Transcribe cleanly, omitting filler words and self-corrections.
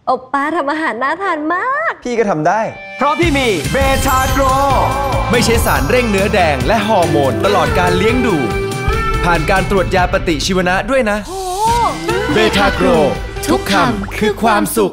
อบป้าทำอาหารน่าทานมากพี่ก็ทำได้เพราะพี่มีเบทาโกรไม่ใช่สารเร่งเนื้อแดงและฮอร์โมนตลอดการเลี้ยงดูผ่านการตรวจยาปฏิชีวนะด้วยนะเบทาโกรทุกคำคือความสุข